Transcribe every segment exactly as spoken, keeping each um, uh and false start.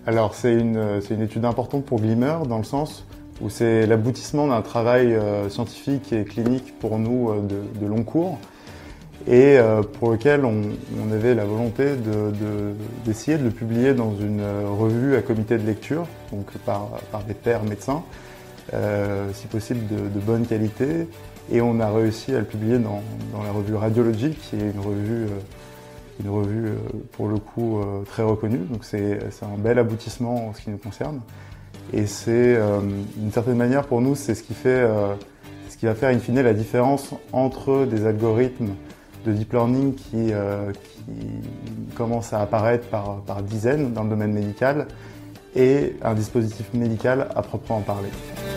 Alors c'est une, c'est une étude importante pour Glimmer dans le sens où c'est l'aboutissement d'un travail euh, scientifique et clinique pour nous euh, de, de long cours et euh, pour lequel on, on avait la volonté de, de, d'essayer de le publier dans une revue à comité de lecture, donc par, par des pairs médecins, euh, si possible de, de bonne qualité, et on a réussi à le publier dans, dans la revue Radiology, qui est une revue euh, une revue pour le coup très reconnue, donc c'est un bel aboutissement en ce qui nous concerne. Et c'est d'une certaine manière pour nous, c'est ce qui fait, ce qui va faire in fine la différence entre des algorithmes de deep learning qui, qui commencent à apparaître par, par dizaines dans le domaine médical et un dispositif médical à proprement parler.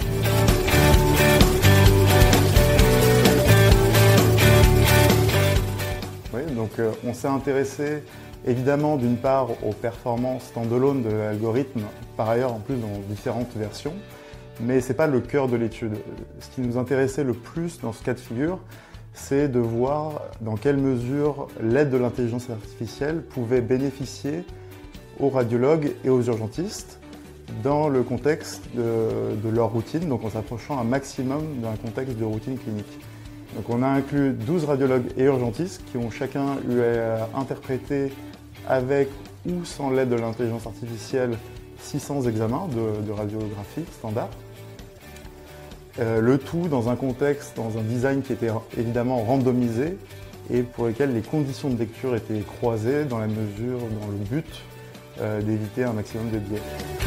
Donc euh, on s'est intéressé évidemment d'une part aux performances standalone de l'algorithme, par ailleurs en plus dans différentes versions, mais ce n'est pas le cœur de l'étude. Ce qui nous intéressait le plus dans ce cas de figure, c'est de voir dans quelle mesure l'aide de l'intelligence artificielle pouvait bénéficier aux radiologues et aux urgentistes dans le contexte de, de leur routine, donc en s'approchant un maximum d'un contexte de routine clinique. Donc on a inclus douze radiologues et urgentistes qui ont chacun eu à interpréter avec ou sans l'aide de l'intelligence artificielle six cents examens de, de radiographie standard. Euh, le tout dans un contexte, dans un design qui était évidemment randomisé et pour lequel les conditions de lecture étaient croisées dans la mesure, dans le but euh, d'éviter un maximum de biais.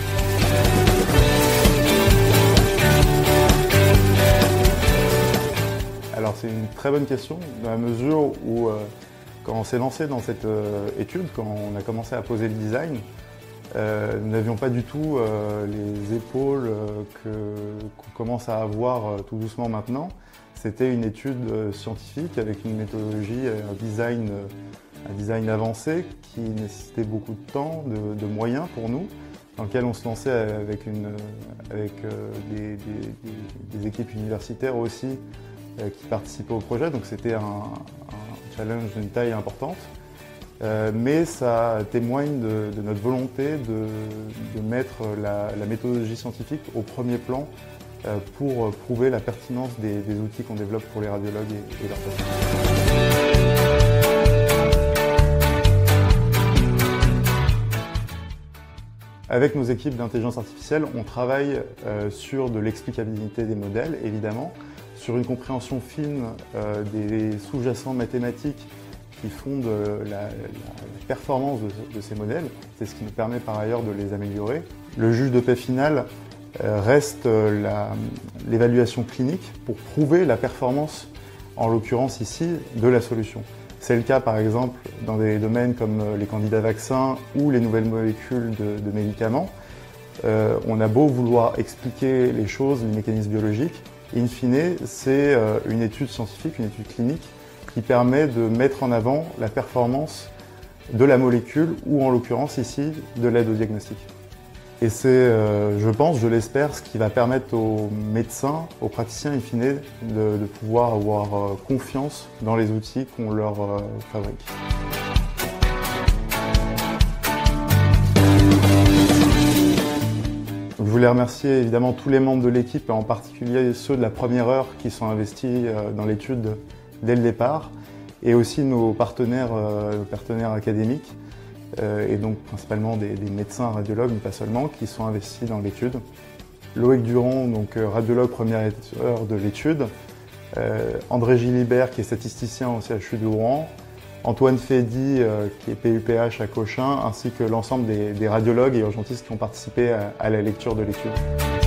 Alors c'est une très bonne question, dans la mesure où euh, quand on s'est lancé dans cette euh, étude, quand on a commencé à poser le design, euh, nous n'avions pas du tout euh, les épaules euh, que, qu'on commence à avoir euh, tout doucement maintenant. C'était une étude euh, scientifique avec une méthodologie, un design, euh, un design avancé qui nécessitait beaucoup de temps, de, de moyens pour nous, dans lequel on se lançait avec, une, avec euh, des, des, des, des équipes universitaires aussi qui participaient au projet, donc c'était un, un challenge d'une taille importante, euh, mais ça témoigne de, de notre volonté de, de mettre la, la méthodologie scientifique au premier plan euh, pour prouver la pertinence des, des outils qu'on développe pour les radiologues et, et leurs patients. Avec nos équipes d'intelligence artificielle, on travaille euh, sur de l'explicabilité des modèles, évidemment, sur une compréhension fine euh, des sous-jacents mathématiques qui fondent la, la, la performance de, de ces modèles. C'est ce qui nous permet par ailleurs de les améliorer. Le juge de paix final euh, reste l'évaluation clinique pour prouver la performance, en l'occurrence ici, de la solution. C'est le cas par exemple dans des domaines comme les candidats vaccins ou les nouvelles molécules de, de médicaments. Euh, on a beau vouloir expliquer les choses, les mécanismes biologiques, in fine, c'est une étude scientifique, une étude clinique qui permet de mettre en avant la performance de la molécule ou en l'occurrence ici de l'aide au diagnostic. Et c'est, euh, je pense, je l'espère, ce qui va permettre aux médecins, aux praticiens in fine de, de pouvoir avoir euh, confiance dans les outils qu'on leur euh, fabrique. Je voulais remercier évidemment tous les membres de l'équipe, et en particulier ceux de la première heure qui sont investis dans l'étude dès le départ, et aussi nos partenaires, euh, partenaires académiques, euh, et donc principalement des, des médecins radiologues, mais pas seulement, qui sont investis dans l'étude. Loïc Duron, donc radiologue première heure de l'étude, euh, André Gilibert, qui est statisticien au C H U de Rouen, Antoine Fédy, euh, qui est P U P H à Cochin, ainsi que l'ensemble des, des radiologues et urgentistes qui ont participé à, à la lecture de l'étude.